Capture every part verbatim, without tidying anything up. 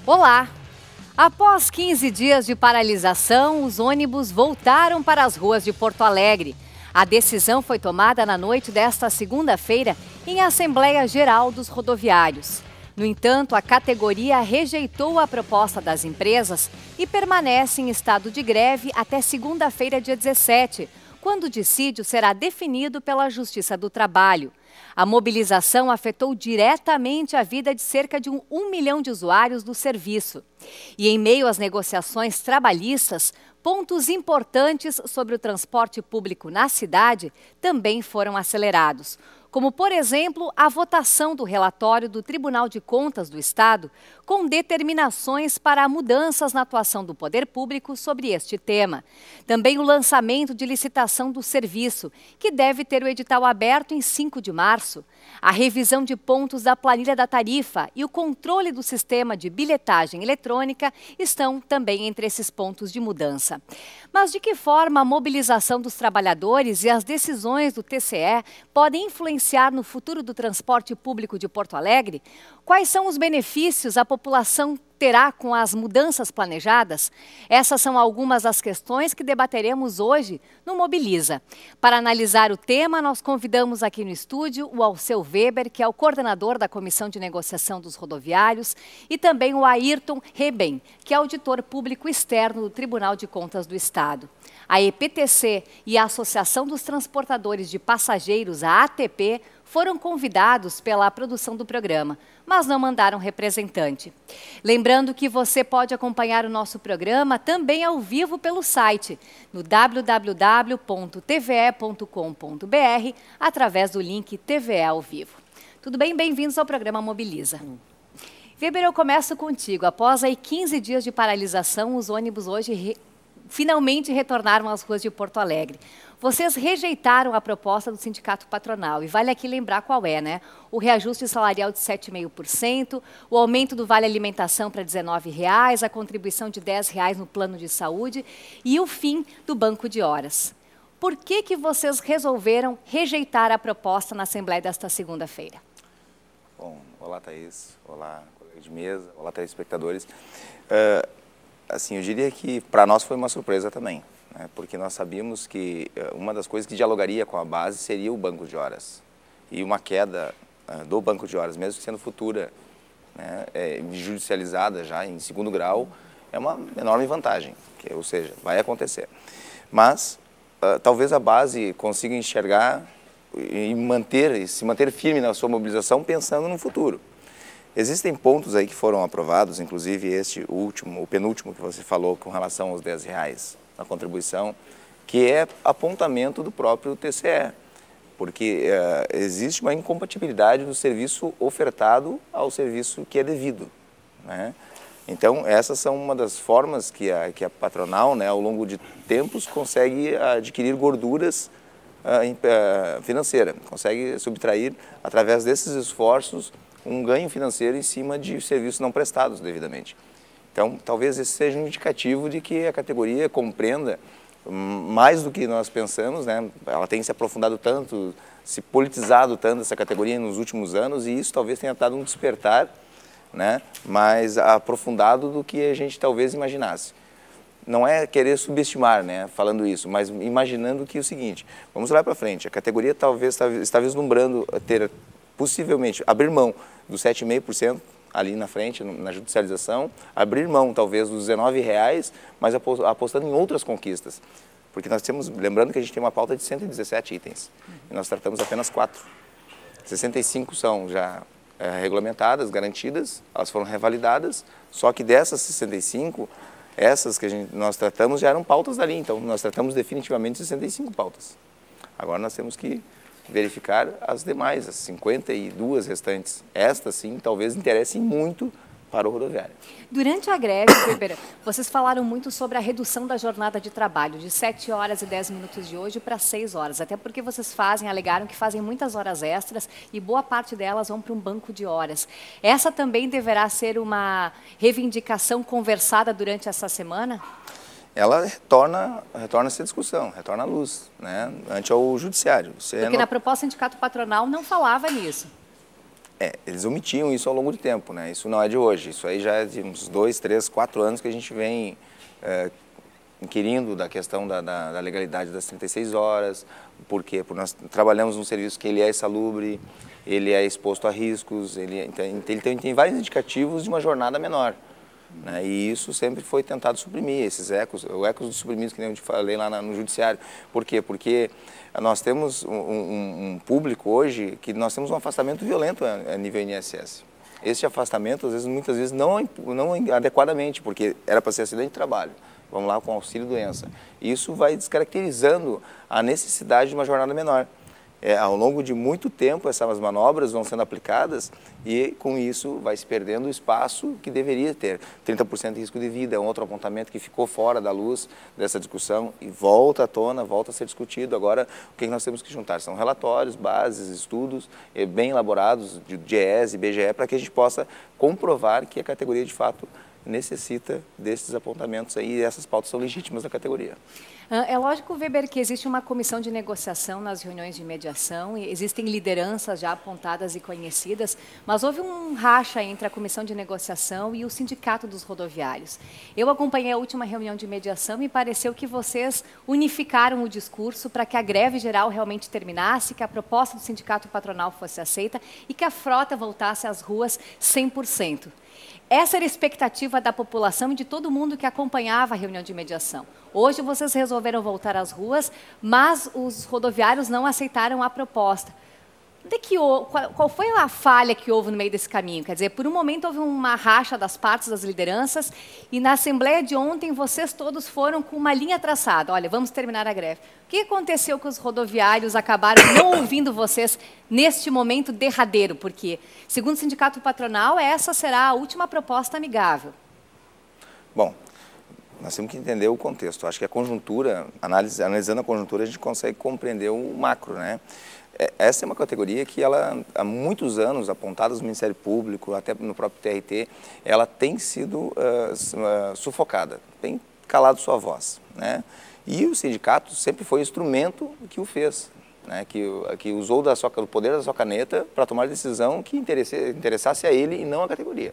Olá! Após quinze dias de paralisação, os ônibus voltaram para as ruas de Porto Alegre. A decisão foi tomada na noite desta segunda-feira em Assembleia Geral dos Rodoviários. No entanto, a categoria rejeitou a proposta das empresas e permanece em estado de greve até segunda-feira, dia dezessete, quando o dissídio será definido pela Justiça do Trabalho. A mobilização afetou diretamente a vida de cerca de um, um milhão de usuários do serviço. E em meio às negociações trabalhistas, pontos importantes sobre o transporte público na cidade também foram acelerados, como, por exemplo, a votação do relatório do Tribunal de Contas do Estado, com determinações para mudanças na atuação do poder público sobre este tema. Também o lançamento de licitação do serviço, que deve ter o edital aberto em cinco de março. A revisão de pontos da planilha da tarifa e o controle do sistema de bilhetagem eletrônica estão também entre esses pontos de mudança. Mas de que forma a mobilização dos trabalhadores e as decisões do T C E podem influenciar no futuro do transporte público de Porto Alegre? Quais são os benefícios a população terá com as mudanças planejadas? Essas são algumas das questões que debateremos hoje no Mobiliza. Para analisar o tema, nós convidamos aqui no estúdio o Alceu Weber, que é o coordenador da Comissão de Negociação dos Rodoviários, e também o Ayrton Reben, que é auditor público externo do Tribunal de Contas do Estado. A E P T C e a Associação dos Transportadores de Passageiros, a A T P, foram convidados pela produção do programa, mas não mandaram representante. Lembrando que você pode acompanhar o nosso programa também ao vivo pelo site, no w w w ponto t v e ponto com ponto b r, através do link T V E ao vivo. Tudo bem? Bem-vindos ao programa Mobiliza. Hum. Weber, eu começo contigo. Após aí quinze dias de paralisação, os ônibus hoje re... finalmente retornaram às ruas de Porto Alegre. Vocês rejeitaram a proposta do sindicato patronal, e vale aqui lembrar qual é, né? O reajuste salarial de sete vírgula cinco por cento, o aumento do vale alimentação para dezenove reais, a contribuição de dez reais no plano de saúde e o fim do banco de horas. Por que que vocês resolveram rejeitar a proposta na Assembleia desta segunda-feira? Bom, olá, Thaís, olá, colega de mesa, olá, telespectadores. Uh, assim, eu diria que para nós foi uma surpresa também, né? Porque nós sabíamos que uh, uma das coisas que dialogaria com a base seria o banco de horas. E uma queda uh, do banco de horas, mesmo sendo futura, né, é, judicializada já em segundo grau, é uma enorme vantagem, que, ou seja, vai acontecer. Mas uh, talvez a base consiga enxergar e manter, e se manter firme na sua mobilização pensando no futuro. Existem pontos aí que foram aprovados, inclusive este último, o penúltimo que você falou com relação aos dez reais na contribuição, que é apontamento do próprio T C E, porque uh, existe uma incompatibilidade do serviço ofertado ao serviço que é devido, né? Então, essas são uma das formas que a, que a patronal, né, ao longo de tempos, consegue adquirir gorduras uh, financeiras, consegue subtrair, através desses esforços, um ganho financeiro em cima de serviços não prestados devidamente. Então, talvez esse seja um indicativo de que a categoria compreenda mais do que nós pensamos, né? Ela tem se aprofundado tanto, se politizado tanto essa categoria nos últimos anos, e isso talvez tenha dado um despertar, né, mais aprofundado do que a gente talvez imaginasse. Não é querer subestimar, né, falando isso, mas imaginando que é o seguinte: vamos lá para frente, a categoria talvez está vislumbrando ter, possivelmente, abrir mão dos sete vírgula cinco por cento ali na frente, na judicialização, abrir mão talvez dos dezenove reais, mas apostando em outras conquistas. Porque nós temos, lembrando que a gente tem uma pauta de cento e dezessete itens, e nós tratamos apenas quatro. sessenta e cinco são já é, regulamentadas, garantidas, elas foram revalidadas, só que dessas sessenta e cinco, essas que a gente, nós tratamos já eram pautas dali, então nós tratamos definitivamente sessenta e cinco pautas. Agora nós temos que verificar as demais, as cinquenta e duas restantes. Estas, sim, talvez interessem muito para o rodoviário. Durante a greve, Weber, vocês falaram muito sobre a redução da jornada de trabalho, de sete horas e dez minutos de hoje para seis horas, até porque vocês fazem, alegaram que fazem muitas horas extras e boa parte delas vão para um banco de horas. Essa também deverá ser uma reivindicação conversada durante essa semana? Ela retorna, retorna essa discussão, retorna à luz, né, ante ao judiciário. Você Porque não... na proposta do sindicato patronal não falava nisso. É, eles omitiam isso ao longo do tempo, né? Isso não é de hoje, isso aí já é de uns dois, três, quatro anos que a gente vem é, inquirindo da questão da, da, da legalidade das trinta e seis horas. Por quê? Porque nós trabalhamos num serviço que ele é insalubre, ele é exposto a riscos, ele, ele, tem, ele tem, tem vários indicativos de uma jornada menor. Né? E isso sempre foi tentado suprimir, esses ecos, o ecos dos suprimidos que nem eu te falei lá na, no judiciário. Por quê? Porque nós temos um, um, um público hoje que nós temos um afastamento violento a, a nível I N S S. Esse afastamento, às vezes, muitas vezes, não, não adequadamente, porque era para ser acidente de trabalho. Vamos lá com auxílio-doença. Isso vai descaracterizando a necessidade de uma jornada menor. É, ao longo de muito tempo, essas manobras vão sendo aplicadas e, com isso, vai se perdendo o espaço que deveria ter. trinta por cento de risco de vida é um outro apontamento que ficou fora da luz dessa discussão e volta à tona, volta a ser discutido. Agora, o que nós temos que juntar? São relatórios, bases, estudos bem elaborados de D I E S e B G E para que a gente possa comprovar que a categoria, de fato, necessita desses apontamentos aí, e essas pautas são legítimas da categoria. É lógico, Weber, que existe uma comissão de negociação nas reuniões de mediação, e existem lideranças já apontadas e conhecidas, mas houve um racha entre a comissão de negociação e o sindicato dos rodoviários. Eu acompanhei a última reunião de mediação e pareceu que vocês unificaram o discurso para que a greve geral realmente terminasse, que a proposta do sindicato patronal fosse aceita e que a frota voltasse às ruas cem por cento. Essa era a expectativa da população e de todo mundo que acompanhava a reunião de mediação. Hoje vocês resolveram voltar às ruas, mas os rodoviários não aceitaram a proposta. De que, qual foi a falha que houve no meio desse caminho? Quer dizer, por um momento houve uma racha das partes das lideranças e na Assembleia de ontem vocês todos foram com uma linha traçada. Olha, vamos terminar a greve. O que aconteceu que os rodoviários acabaram não ouvindo vocês neste momento derradeiro? Porque, segundo o sindicato patronal, essa será a última proposta amigável. Bom, nós temos que entender o contexto. Acho que a conjuntura, analisando a conjuntura, a gente consegue compreender o macro, né? Essa é uma categoria que ela, há muitos anos, apontada no Ministério Público, até no próprio T R T, ela tem sido uh, uh, sufocada, tem calado sua voz, né? E o sindicato sempre foi o instrumento que o fez, né? que, que usou da sua, do poder da sua caneta para tomar decisão que interessasse a ele e não a categoria.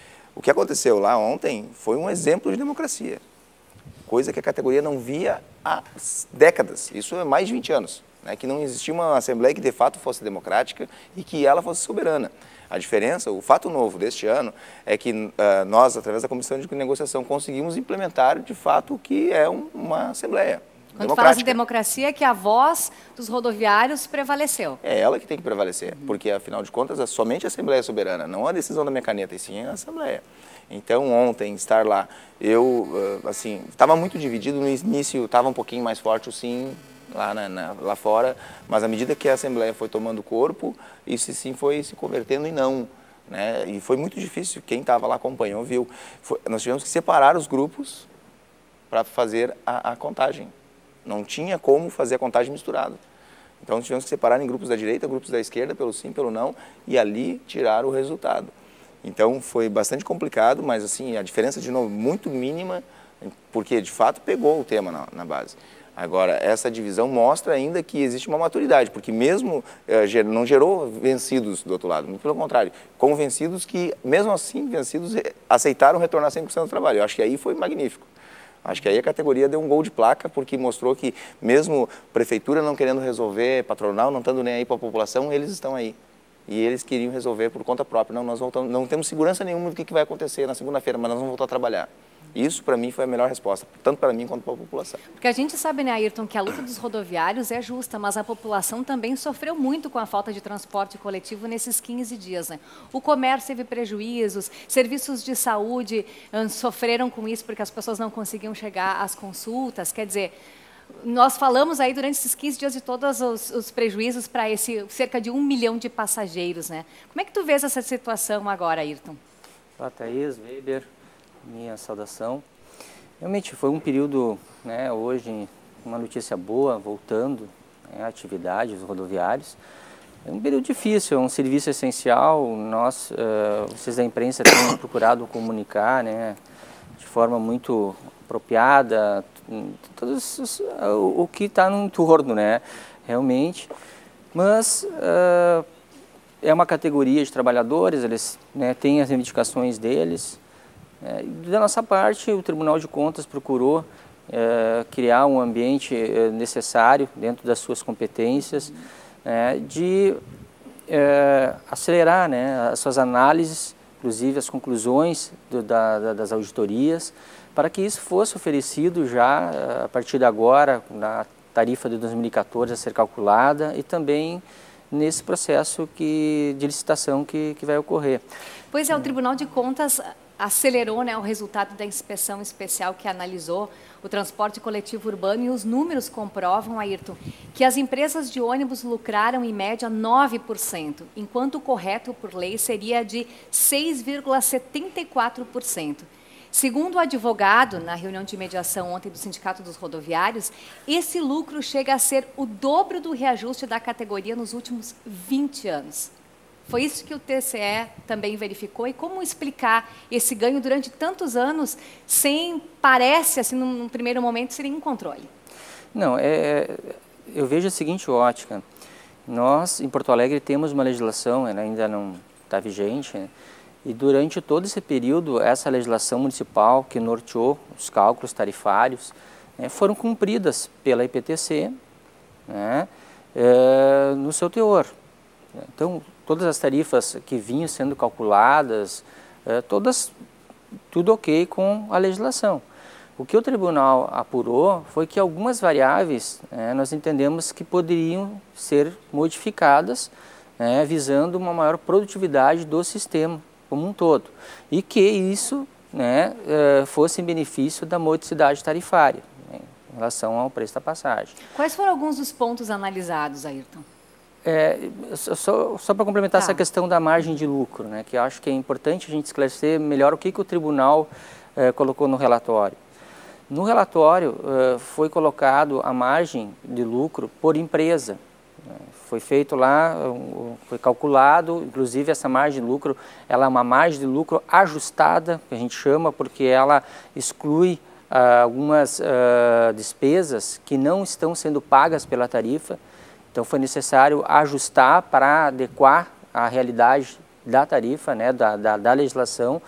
O que aconteceu lá ontem foi um exemplo de democracia, coisa que a categoria não via há décadas, isso é mais de vinte anos. Né, que não existia uma Assembleia que de fato fosse democrática e que ela fosse soberana. A diferença, o fato novo deste ano, é que uh, nós, através da Comissão de Negociação, conseguimos implementar de fato o que é um, uma Assembleia Quando fala de democracia, é que a voz dos rodoviários prevaleceu. É ela que tem que prevalecer, uhum. porque afinal de contas é somente a Assembleia soberana, não a decisão da minha caneta, e sim a Assembleia. Então ontem, estar lá, eu, assim, estava muito dividido, no início estava um pouquinho mais forte o sim, Lá, na, na, lá fora, mas à medida que a Assembleia foi tomando corpo, isso sim foi se convertendo em não, né? E foi muito difícil, quem estava lá acompanhou, viu. Foi, nós tivemos que separar os grupos para fazer a, a contagem. Não tinha como fazer a contagem misturada. Então nós tivemos que separar em grupos da direita, grupos da esquerda, pelo sim, pelo não, e ali tirar o resultado. Então foi bastante complicado, mas assim, a diferença de novo muito mínima, porque de fato pegou o tema na, na base. Agora, essa divisão mostra ainda que existe uma maturidade, porque mesmo eh, não gerou vencidos do outro lado, muito pelo contrário, como vencidos que, mesmo assim, vencidos, aceitaram retornar cem por cento do trabalho. Eu acho que aí foi magnífico. Acho que aí a categoria deu um gol de placa, porque mostrou que mesmo prefeitura não querendo resolver, patronal não estando nem aí para a população, eles estão aí. E eles queriam resolver por conta própria. Não, nós voltamos, não temos segurança nenhuma do que, que vai acontecer na segunda-feira, mas nós vamos voltar a trabalhar. Isso, para mim, foi a melhor resposta, tanto para mim quanto para a população. Porque a gente sabe, né, Ayrton, que a luta dos rodoviários é justa, mas a população também sofreu muito com a falta de transporte coletivo nesses quinze dias. Né? O comércio teve prejuízos, serviços de saúde hum, sofreram com isso porque as pessoas não conseguiam chegar às consultas. Quer dizer, nós falamos aí durante esses quinze dias de todos os, os prejuízos para esse cerca de um milhão de passageiros. Né? Como é que tu vês essa situação agora, Ayrton? Olá, Thaís, Weber. Minha saudação. Realmente foi um período, né, hoje, uma notícia boa, voltando né, a atividade dos rodoviários. É um período difícil, é um serviço essencial. Nós, uh, vocês da imprensa têm procurado comunicar né, de forma muito apropriada todos os, o, o que está no entorno, né, realmente. Mas uh, é uma categoria de trabalhadores, eles, né, têm as reivindicações deles. É, da nossa parte, o Tribunal de Contas procurou é, criar um ambiente é, necessário, dentro das suas competências, é, de é, acelerar, né, as suas análises, inclusive as conclusões do, da, da, das auditorias, para que isso fosse oferecido já a partir de agora, na tarifa de dois mil e quatorze a ser calculada, e também nesse processo que, de licitação que, que vai ocorrer. Pois é, o Tribunal de Contas acelerou, né, o resultado da inspeção especial que analisou o transporte coletivo urbano, e os números comprovam, Ayrton, que as empresas de ônibus lucraram em média nove por cento, enquanto o correto por lei seria de seis vírgula setenta e quatro por cento. Segundo o advogado, na reunião de mediação ontem do Sindicato dos Rodoviários, esse lucro chega a ser o dobro do reajuste da categoria nos últimos vinte anos. Foi isso que o T C E também verificou. E como explicar esse ganho durante tantos anos sem, parece, assim, num primeiro momento, ser um controle? Não, é, eu vejo a seguinte ótica. Nós, em Porto Alegre, temos uma legislação, ela ainda não está vigente, né? E durante todo esse período, essa legislação municipal que norteou os cálculos tarifários, né, foram cumpridas pela I P T C, né, é, no seu teor. Então, todas as tarifas que vinham sendo calculadas, é, todas, tudo ok com a legislação. O que o tribunal apurou foi que algumas variáveis, é, nós entendemos que poderiam ser modificadas, é, visando uma maior produtividade do sistema como um todo, e que isso, né, fosse em benefício da modicidade tarifária, né, em relação ao preço da passagem. Quais foram alguns dos pontos analisados, Ayrton? É, só só para complementar, tá, essa questão da margem de lucro, né, que eu acho que é importante a gente esclarecer melhor o que, que o tribunal é, colocou no relatório. No relatório é, foi colocado a margem de lucro por empresa. Foi feito lá, foi calculado, inclusive essa margem de lucro, ela é uma margem de lucro ajustada, que a gente chama, porque ela exclui ah, algumas ah, despesas que não estão sendo pagas pela tarifa. Então foi necessário ajustar para adequar a realidade da tarifa, né, da, da, da legislação.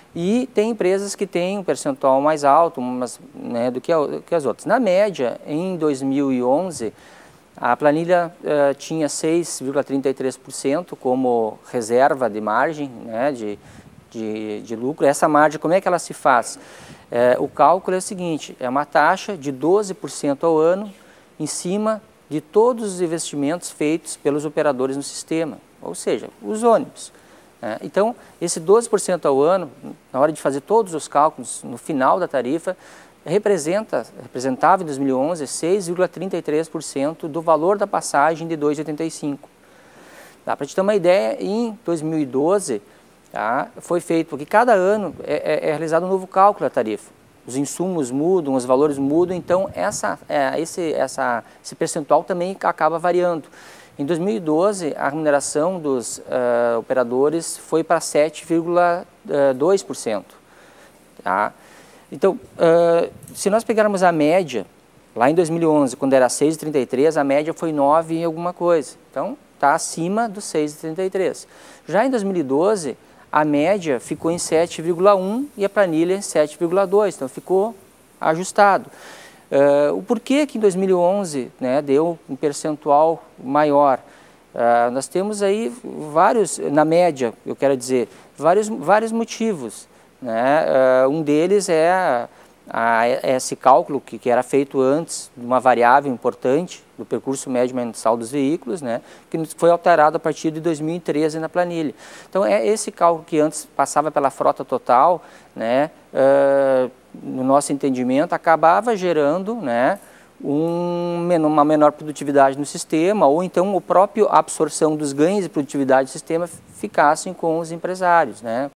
E tem empresas que têm um percentual mais alto, mas, né, do que, a, que as outras. Na média, em dois mil e onze, a planilha uh, tinha seis vírgula trinta e três por cento como reserva de margem, né, de, de, de lucro. Essa margem, como é que ela se faz? É, o cálculo é o seguinte, é uma taxa de doze por cento ao ano em cima de todos os investimentos feitos pelos operadores no sistema, ou seja, os ônibus. É, então, esse doze por cento ao ano, na hora de fazer todos os cálculos no final da tarifa, representa, representava em dois mil e onze seis vírgula trinta e três por cento do valor da passagem de dois vírgula oitenta e cinco. Dá para te ter uma ideia, em dois mil e doze, tá, foi feito, porque cada ano é, é, é realizado um novo cálculo da tarifa. Os insumos mudam, os valores mudam, então essa, é, esse, essa, esse percentual também acaba variando. Em dois mil e doze, a remuneração dos uh, operadores foi para sete vírgula dois por cento. Tá? Então, uh, se nós pegarmos a média, lá em dois mil e onze, quando era seis vírgula trinta e três, a média foi nove e alguma coisa. Então, está acima dos seis vírgula trinta e três. Já em dois mil e doze, a média ficou em sete vírgula um e a planilha em sete vírgula dois. Então, ficou ajustado. Uh, o porquê que em dois mil e onze, né, deu um percentual maior? Uh, nós temos aí vários, na média, eu quero dizer, vários, vários motivos. Né? Uh, um deles é a, a, esse cálculo que, que era feito antes de uma variável importante do percurso médio mensal dos veículos, né? Que foi alterado a partir de dois mil e treze na planilha. Então é esse cálculo que antes passava pela frota total, né? Uh, no nosso entendimento, acabava gerando, né, um, uma menor produtividade no sistema, ou então a própria absorção dos ganhos de produtividade do sistema ficassem com os empresários, né?